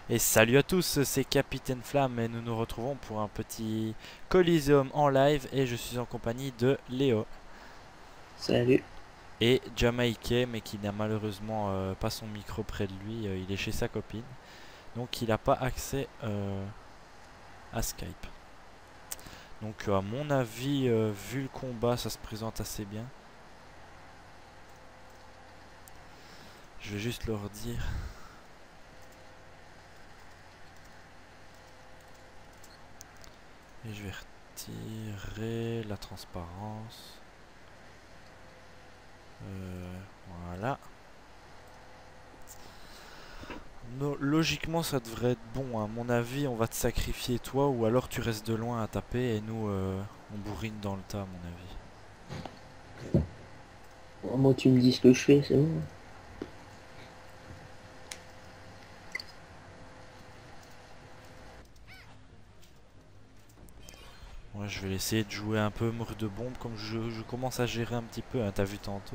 Et salut à tous, c'est Capitaine Flamme et nous nous retrouvons pour un petit Coliseum en live et je suis en compagnie de Léo Salut. et Jamaïque mais qui n'a malheureusement pas son micro près de lui, il est chez sa copine donc il n'a pas accès à Skype. Donc à mon avis, vu le combat ça se présente assez bien. Je vais juste leur dire et je vais retirer la transparence. Voilà. Logiquement, ça devrait être bon. À mon avis, on va te sacrifier toi, ou alors tu restes de loin à taper et nous, on bourrine dans le tas, à mon avis. Bon, moi, tu me dis ce que je fais, c'est bon. Moi, je vais essayer de jouer un peu mur de bombe, comme je commence à gérer un petit peu. Hein, t'as vu tantôt.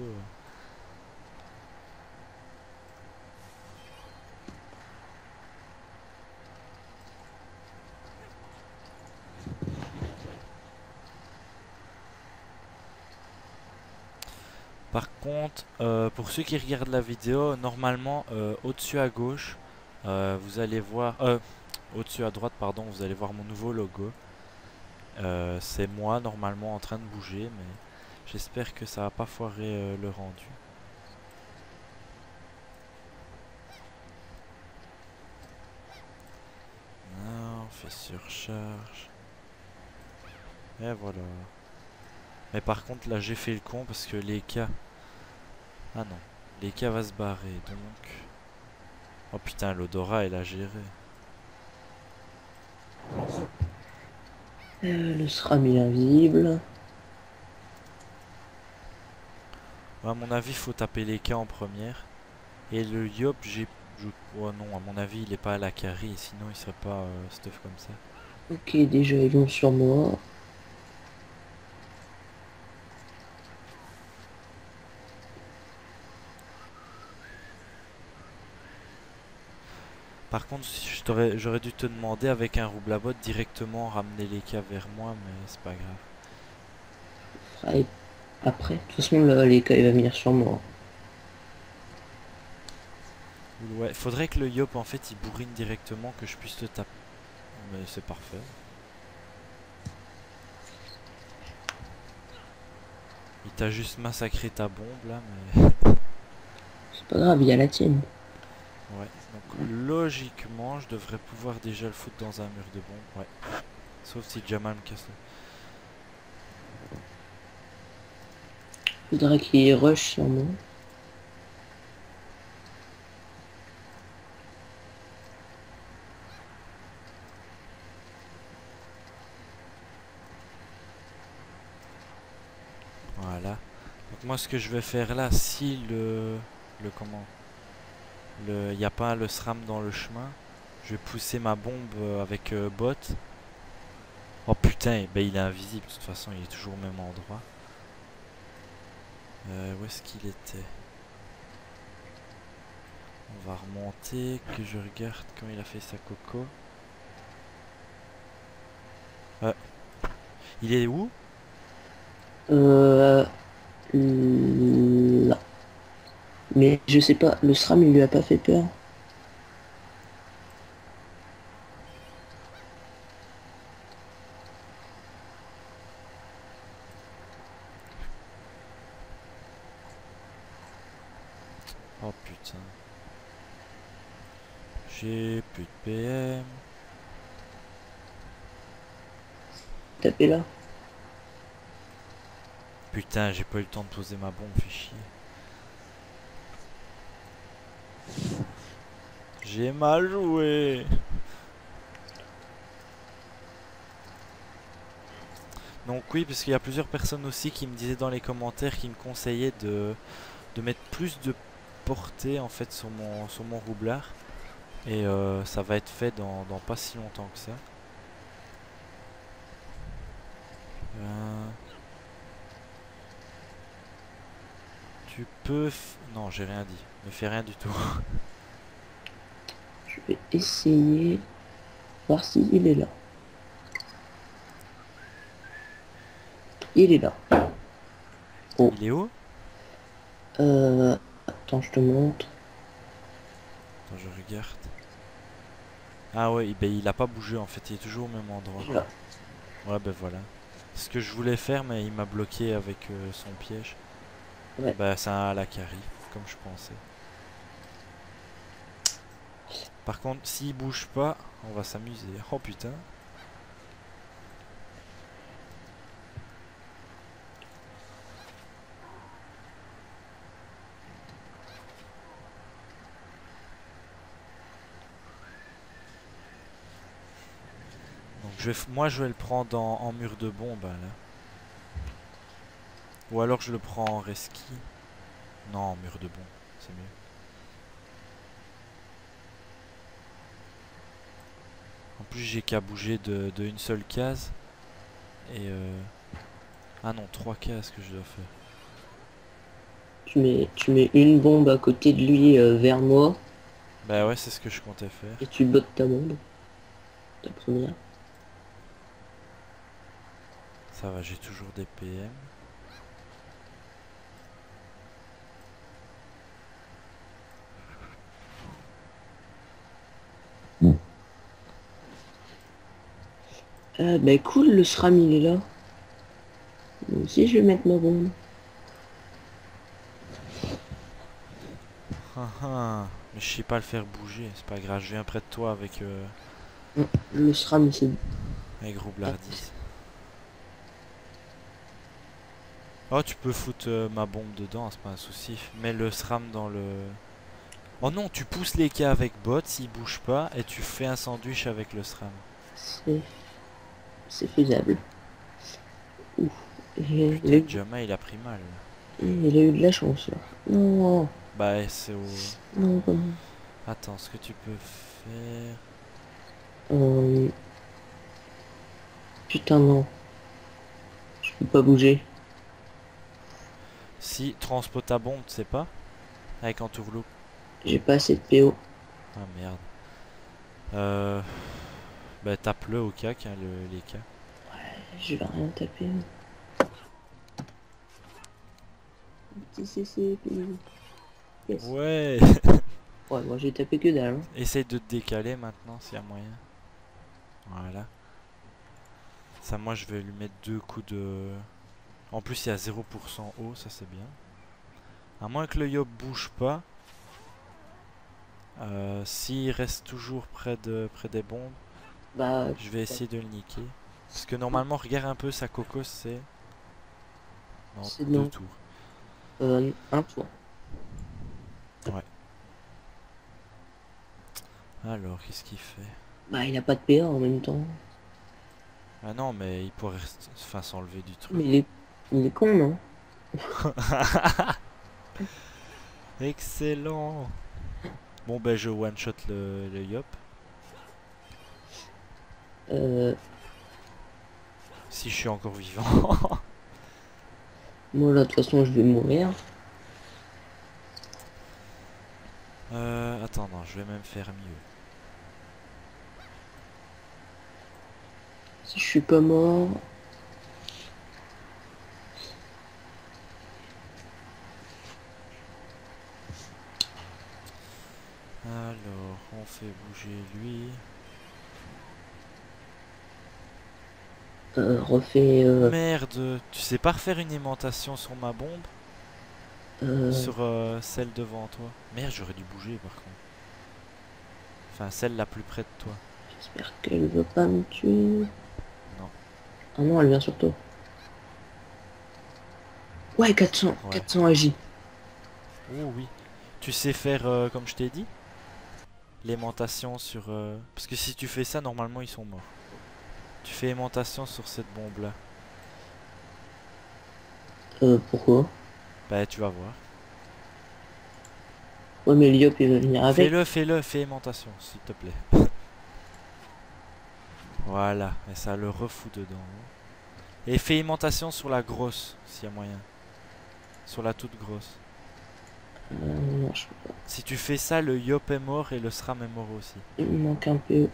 Par contre, pour ceux qui regardent la vidéo, normalement, au-dessus à gauche, vous allez voir... au-dessus à droite, pardon, vous allez voir mon nouveau logo. C'est moi, normalement, en train de bouger, mais j'espère que ça va pas foirer le rendu. On fait surcharge. Et voilà. Mais par contre, là, j'ai fait le con parce que les cas... Ah non. Les cas va se barrer, donc... Oh putain, l'odorat, elle a géré. Le SRAM est invisible. Ouais, à mon avis, faut taper les cas en première. Et le Yop, j'ai... Oh non, à mon avis, il est pas à la carry, sinon il serait pas stuff comme ça. Ok, déjà, ils vont sur moi. Par contre, j'aurais dû te demander avec un roublabot directement ramener les cas vers moi, mais c'est pas grave. Et après, de toute façon, là, les cas, il va venir sur moi. Ouais, faudrait que le Yop en fait il bourrine directement que je puisse le taper. Mais c'est parfait. Il t'a juste massacré ta bombe là, mais... C'est pas grave, il y a la tienne. Ouais, donc logiquement je devrais pouvoir déjà le foutre dans un mur de bombe. Ouais, sauf si Jamal me casse le... Faudra qu'il rush sur moi. Voilà. Donc moi ce que je vais faire là, si le comment... Il n'y a pas le SRAM dans le chemin, je vais pousser ma bombe avec bot. Oh putain, ben il est invisible de toute façon, il est toujours au même endroit. Où est-ce qu'il était? On va remonter, que je regarde quand il a fait sa coco. Il est où? Euh, là. Mais je sais pas, le SRAM, il lui a pas fait peur. Oh putain. J'ai plus de PM. Tapez là. Putain, j'ai pas eu le temps de poser ma bombe, fait chier. J'ai mal joué. Donc oui, parce qu'il y a plusieurs personnes aussi qui me disaient dans les commentaires, qui me conseillaient de mettre plus de portée en fait sur mon roublard. Et ça va être fait dans pas si longtemps que ça. Euh, tu peux... Non, j'ai rien dit. Ne fais rien du tout. vais essayer voir s'il est là. Il est là. Oh. Il est où? Attends, je te montre. Attends, je regarde. Ah ouais, ben il a pas bougé en fait, il est toujours au même endroit. Là. Ouais, ben voilà. C'est ce que je voulais faire, mais il m'a bloqué avec son piège. Ouais. Bah, c'est un Alakari, comme je pensais. Par contre, s'il bouge pas, on va s'amuser. Oh putain. Donc moi je vais le prendre en mur de bombe là. Ou alors je le prends en reski. Non, en mur de bombe, c'est mieux. En plus j'ai qu'à bouger de une seule case. Et ah non, 3 cases que je dois faire. Tu mets une bombe à côté de lui vers moi Bah ouais, c'est ce que je comptais faire. et tu bottes ta bombe. Ta première. Ça va, j'ai toujours des PM. Bah cool, le SRAM il est là. Moi aussi je vais mettre ma bombe. Ah ah. Mais je sais pas le faire bouger, c'est pas grave, je viens près de toi avec Le SRAM c'est... avec roublardise. Oh, tu peux foutre ma bombe dedans, c'est pas un souci. Mets le SRAM dans le... Oh non, tu pousses les cas avec bot s'il bouge pas et tu fais un sandwich avec le SRAM. C'est faisable. Ouf. Putain, Jama il a pris mal. Il a eu de la chance là. Non, Bah c'est au... non, non. Attends, ce que tu peux faire... Euh, Putain non. Je peux pas bouger. Si, transpose ta bombe, tu sais pas? Avec entourloupe. J'ai pas assez de PO. Ah merde. Bah tape-le au cac, hein, les cas. Je vais rien taper. Petit CC, yes. Ouais. Ouais, moi j'ai tapé que dalle. Hein. Essaye de te décaler maintenant s'il y a moyen. Voilà. Ça, moi je vais lui mettre 2 coups de... En plus il y a 0% eau, ça c'est bien. À moins que le Yop bouge pas. S'il reste toujours près des bombes, Bah, je vais essayer de le niquer. Parce que normalement, regarde un peu sa cocos, c'est... Non, c'est 2 non. tours. Un tour. Ouais. Alors, qu'est-ce qu'il fait? Bah, il a pas de PA en même temps. Ah non, mais il pourrait enfin s'enlever du truc. Mais il est con, non? Excellent. Bon, ben je one-shot le Yop. Si je suis encore vivant. Moi, là, de toute façon, je vais mourir. Attends, non, je vais même faire mieux. Si je suis pas mort... Alors, on fait bouger lui. Refait... Merde, tu sais pas refaire une aimantation sur ma bombe? Sur celle devant toi. Merde, j'aurais dû bouger par contre. Enfin, celle la plus près de toi. J'espère qu'elle veut pas me tuer. Non. Ah non, elle vient sur toi. Ouais, 400. Ouais. 400 AJ. Oh oui. Tu sais faire comme je t'ai dit? L'aimantation sur... Parce que si tu fais ça, normalement ils sont morts. Tu fais aimantation sur cette bombe là. Pourquoi? Bah tu vas voir. Ouais, mais Liop, il va venir avec. Fais aimantation, s'il te plaît. Voilà, et ça le refout dedans. Et fais aimantation sur la grosse, s'il y a moyen. Sur la toute grosse. Non, je peux pas. Si tu fais ça, le Yop est mort et le SRAM est mort aussi. Il me manque un peu.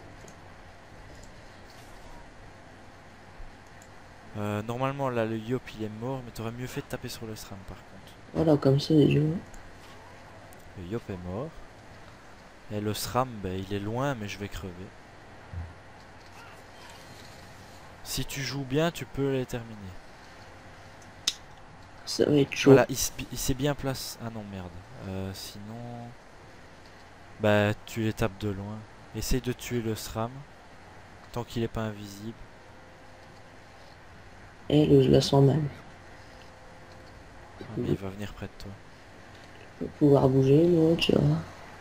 Normalement, là, le Yop il est mort, mais t'aurais mieux fait de taper sur le SRAM par contre. Voilà, comme ça, déjà. Le Yop est mort. Et le SRAM, ben, il est loin, mais je vais crever. Si tu joues bien, tu peux les terminer. Ça va être chaud. Voilà, il s'est bien placé. Ah non, merde. Sinon... Bah, tu les tapes de loin. Essaye de tuer le SRAM, tant qu'il est pas invisible. Et le, je la sens mal. Ah, mais il va venir près de toi. Je vais pouvoir bouger, moi, tu vois.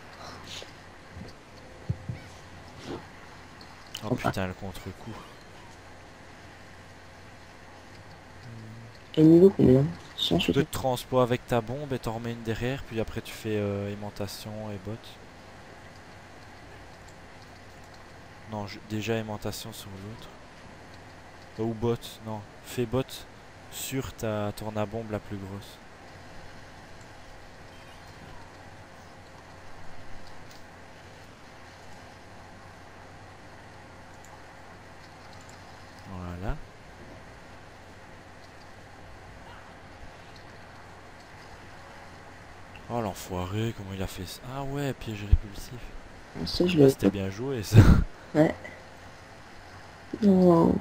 Oh Enfin, putain, le contre-coup. et niveau combien? Tu peux 160. te transpo avec ta bombe et t'en remets une derrière, puis après tu fais aimantation et bot. Non, déjà aimantation sur l'autre. Ou bot, non. Fais bot sur ta tournabombe la plus grosse. Voilà. Oh l'enfoiré, comment il a fait ça. Ah ouais, piège répulsif. Ça, je Ah, l'avais c'était pas. bien joué ça. Ouais. Non.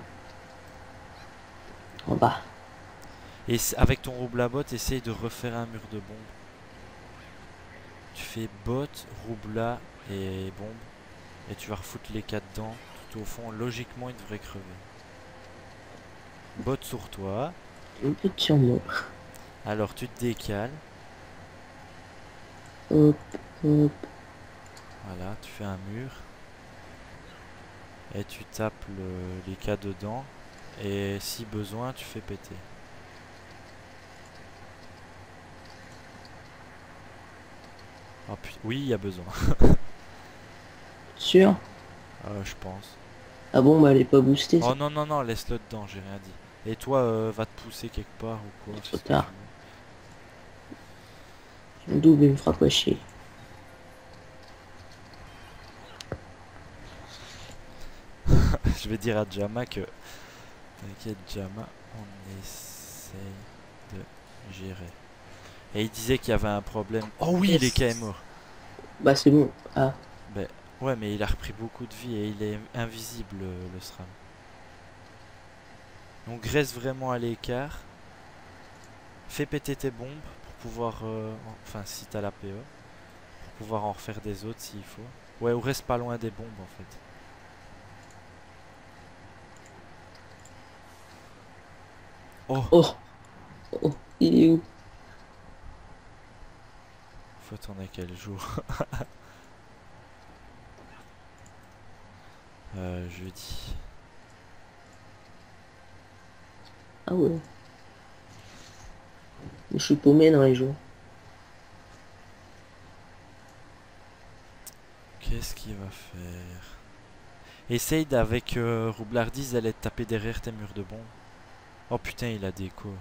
En bas. Et avec ton rouble à bot, essaye de refaire un mur de bombe. Tu fais bot, roubla et bombe. Et tu vas refoutre les 4 dedans. Tout au fond, logiquement, il devrait crever. Bot sur toi. Un peu de surmoi. Alors tu te décales. Hop, hop. Voilà, tu fais un mur. Et tu tapes les 4 dedans. Et si besoin, tu fais péter. Oh putain, oui, il y a besoin. Sûr? Je pense. Ah bon, bah elle est pas boostée, Oh ça. non, non, non, laisse-le dedans, j'ai rien dit. Et toi, va te pousser quelque part ou quoi, fais Trop ce que tu tard. Son double, il me fera pas chier. veux. Je vais dire à Jama que... T'inquiète Jama, on essaye de gérer. Et il disait qu'il y avait un problème. Oh oui, il est quand même Yes. mort. Bah c'est bon. Ah, Ben, ouais, mais il a repris beaucoup de vie et il est invisible, le SRAM. Donc reste vraiment à l'écart. Fais péter tes bombes pour pouvoir... enfin, si t'as la PE. Pour pouvoir en refaire des autres s'il faut. Ouais, ou reste pas loin des bombes en fait. Oh, oh, oh, il est où? faut attendre à quel jour? Jeudi. Ah ouais. Je suis paumé dans les jours. Qu'est-ce qu'il va faire? Essaye d'avec Roublardise d'aller te taper derrière tes murs de bombes. Oh putain, il a déco.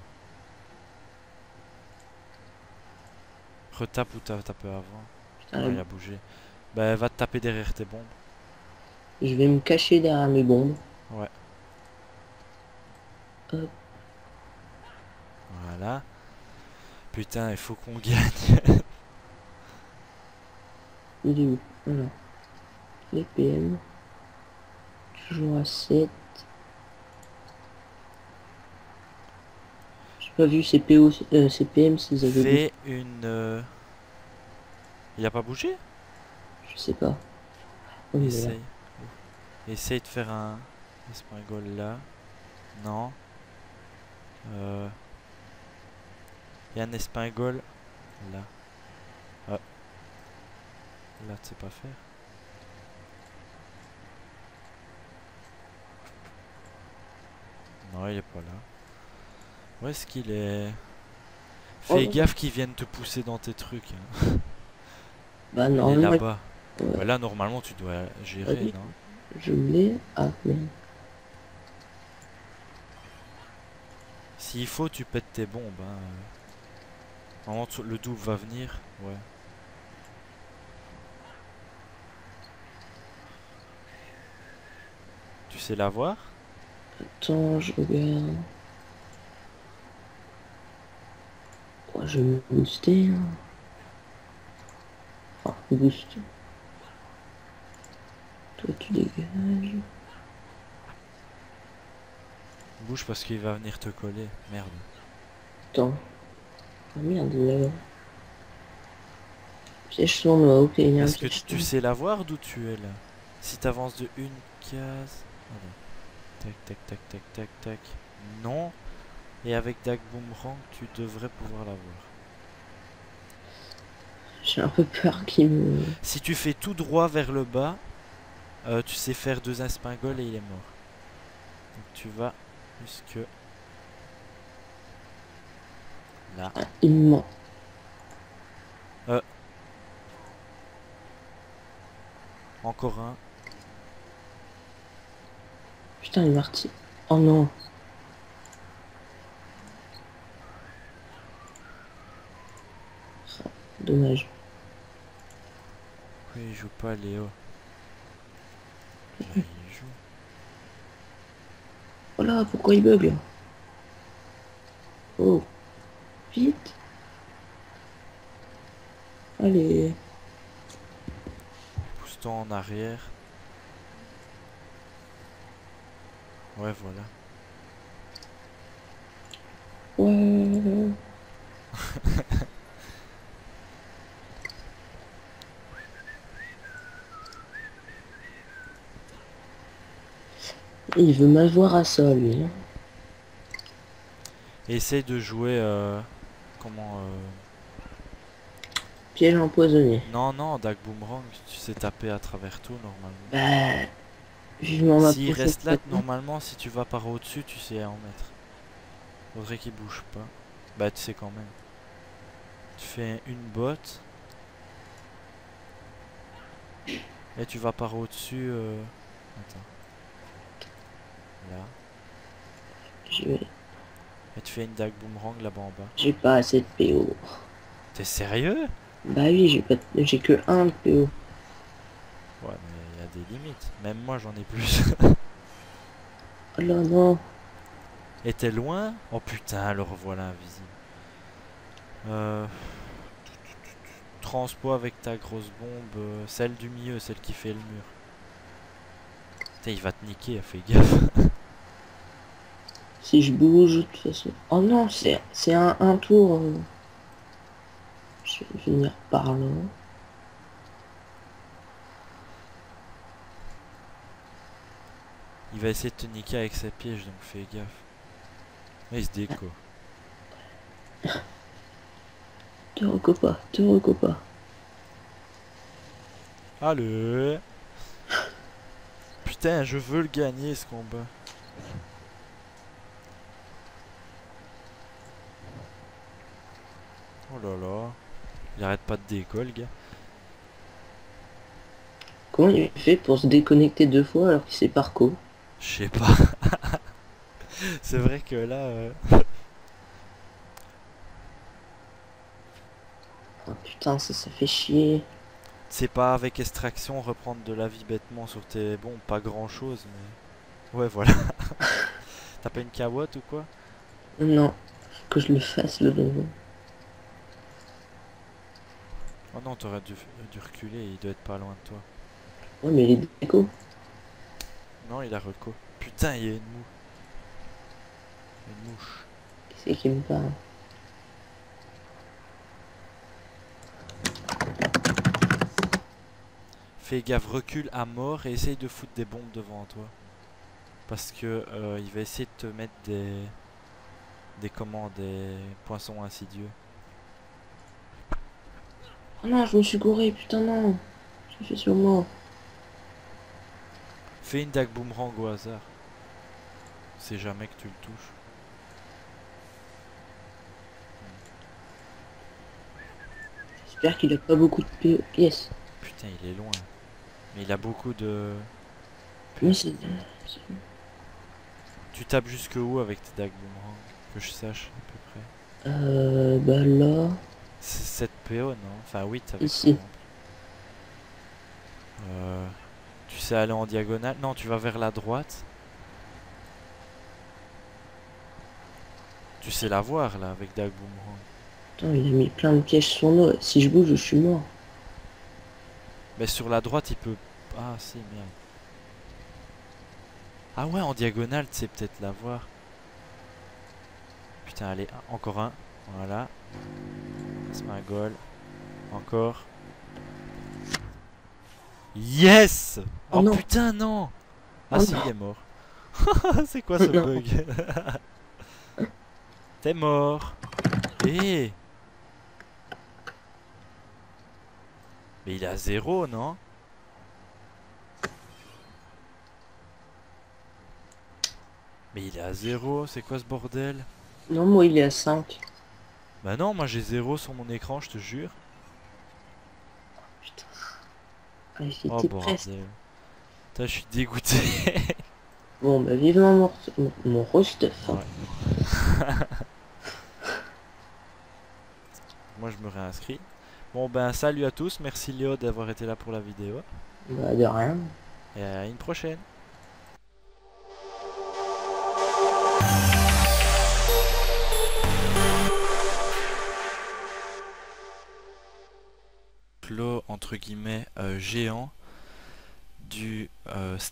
Retape où t'as tapé avant. Putain, Non, il a bougé. Bah, va te taper derrière tes bombes. je vais me cacher derrière mes bombes. Ouais, Hop, voilà. Putain, il faut qu'on gagne. il est où? Voilà. Les PM. Toujours à 7. J'ai pas vu ces PO, ces PM s'ils avaient boosté. Fais une... Il a pas bougé? Je sais pas. Oh, mais là. Essaye. Essaye de faire un espingole là. Non. Il y a un espingole là. Ah, là, tu sais pas faire. Non, il est pas là. Où est-ce qu'il est? Fais Oh, gaffe qu'ils viennent te pousser dans tes trucs, hein. bah Il est normalement, là-bas. ouais. Bah là, normalement, tu dois Ah gérer, oui, non? je l'ai. Ah, mais S'il faut, tu pètes tes bombes, hein. Normalement, le double va venir. Ouais. Tu sais l'avoir? Attends, je regarde. Ouais, je vais me booster. Hein. Enfin, boost. Toi, tu dégages. Bouge parce qu'il va venir te coller. Merde. Attends. Ah merde, il y a... Piège sournois, ok, il y a un Est-ce que piège tu sournois. sais la voir d'où tu es là? Si t'avances de une case... Voilà. Tac, tac, tac, tac, tac, tac. Non. Et avec Dag Boomerang, tu devrais pouvoir la voir. J'ai un peu peur qu'il me... Si tu fais tout droit vers le bas, tu sais faire deux espingoles et il est mort. Donc tu vas jusque là. Il me ment. Encore un. Putain, il est parti. Oh non. Dommage. Pourquoi il joue pas Léo? Là il joue. Oh là, pourquoi il bug là? Oh, vite. Allez. Pousse-toi en arrière. Ouais voilà. Ouais. Il veut m'avoir à ça, lui. Hein. Essaye de jouer comment Piège empoisonné. Non non, Dag Boomerang, tu sais taper à travers tout normalement. Bah, vivement ma S'il prochaine reste là, fois. normalement si tu vas par au-dessus, tu sais en mettre. Faudrait qu'il bouge pas. Bah tu sais quand même. Tu fais une botte. Et tu vas par au-dessus. Attends. Là. Et tu fais une Dag Boomerang là-bas en bas. J'ai pas assez de PO. T'es sérieux? Bah oui, j'ai que un de PO. Ouais, mais il y a des limites. Même moi, j'en ai plus. Oh là non. Et t'es loin? Oh putain, le revoilà invisible. Transpo avec ta grosse bombe. Celle du milieu, celle qui fait le mur. Putain, il va te niquer, fais gaffe. Si je bouge, de toute façon. Oh non, c'est un tour. Je vais venir par là. Il va essayer de te niquer avec ses pièges, donc fais gaffe. Mais il se déco. Te recopa, te recopa. Allez. Putain, je veux le gagner ce combat. Oh là là. Il arrête pas de déco, le gars. Comment il fait pour se déconnecter deux fois alors qu'il sait parcours? Je sais pas. C'est vrai que là... Oh putain, ça fait chier. C'est pas avec extraction reprendre de la vie bêtement sur tes... Bon, pas grand chose, mais... Ouais, voilà. T'as pas une carotte ou quoi? Non, faut que je le fasse le donjon. Oh non, t'aurais dû reculer, il doit être pas loin de toi. Ouais, mais les déco. Non, il a reco. Putain, il y a une mouche. Qui c'est qui me parle? Fais gaffe, recule à mort et essaye de foutre des bombes devant toi. Parce que il va essayer de te mettre des poissons insidieux. Oh non, je me suis gouré, putain non. J'ai fait sur moi. Fais une dague boomerang au hasard. C'est jamais que tu le touches. J'espère qu'il a pas beaucoup de PO. Yes. Putain, il est loin. Mais il a beaucoup de... Mais c'est... Tu tapes jusque où avec tes dagues boomerang? Que je sache à peu près. Bah là... C'est 7 PO, non? Enfin 8 avec Ici. par exemple. Tu sais aller en diagonale? Non, tu vas vers la droite. Tu sais la voir là avec Dag Boomerang. Attends, il a mis plein de pièges sur nous. Si je bouge, je suis mort. Mais sur la droite, il peut... Ah si, merde. Ah ouais, en diagonale, tu sais peut-être la voir. Putain, allez, encore un. Voilà. C'est un goal. Encore. Yes! Oh Oh non. putain, non! Ah Oh si, non. il est mort. C'est quoi ce Non. bug? T'es mort. Eh! Mais il est à 0, non? Mais il est à 0, c'est quoi ce bordel? Non, moi, il est à 5. Bah non, moi j'ai 0 sur mon écran, je te jure. Putain. Ah, Oh j'étais presque. bordel. Putain, je suis dégoûté. Bon, bah, vivement mon roast. Hein. Ouais. Moi je me réinscris. Bon ben salut à tous, merci Léo d'avoir été là pour la vidéo. Bah, de rien. Et à une prochaine. Lot entre guillemets géant du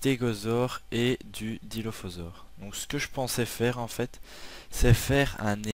stégosaure et du dilophosaure. Donc ce que je pensais faire en fait, c'est faire un